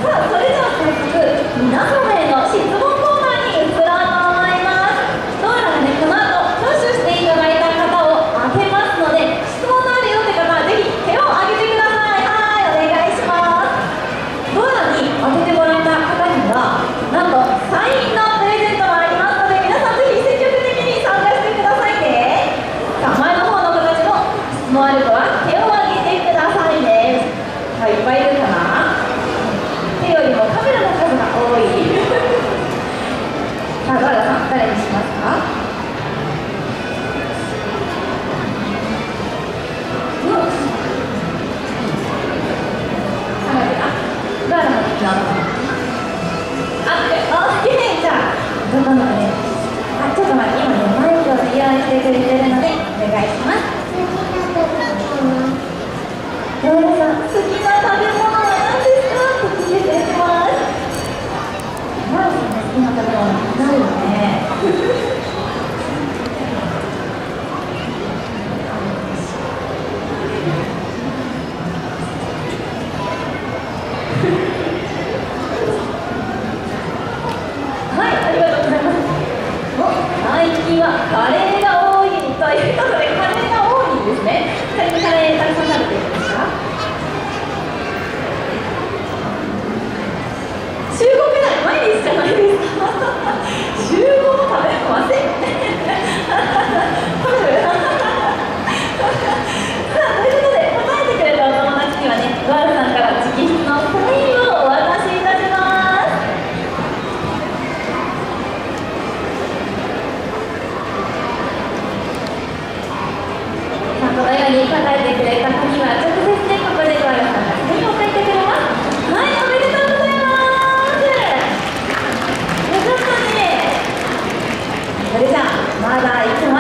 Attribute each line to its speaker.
Speaker 1: さあ、それでは早速皆様への質問コーナーに移ろうと思います。どうやらね、この後挙手していただいた方を当てますので、質問のあるよって方はぜひ手を挙げてください。はい、お願いします。どうやらに当ててもらえた方にはなんとサインのプレゼントもありますので、皆さんぜひ積極的に参加してくださいね。さあ、前の方の子たちも質問ある子は手を挙げてくださいね。さあ、いっぱいいるかな。手よりもカメラの数が多いさあ、ドラガさん、誰にしますか。ドラガさん、じゃあ、どうなのかね。あ、ちょっと待って、今ね、マイクを用意してくれてるのでお願いします。ドラガさん、好きな食べ物は何ですかと聞いてくれてます。ドラガさんの好きな食べ物ないよね。はい、ありがとうございます。最近はカレーが多いということで、カレーが多いんですね。最近カレーたくさん食べてるんですか。週5くらい毎日じゃないですか。週5も食べません。食べる。さあ、ということで答えてくれたお友達にはね、ドアルさんから直筆のサインをお渡しいたします。さあ、このように答えてくれた子には直接ね、ここでドアルさんがサインを書いてくれます。はい、おめでとうございます。よかったね。それじゃあ、まだいつも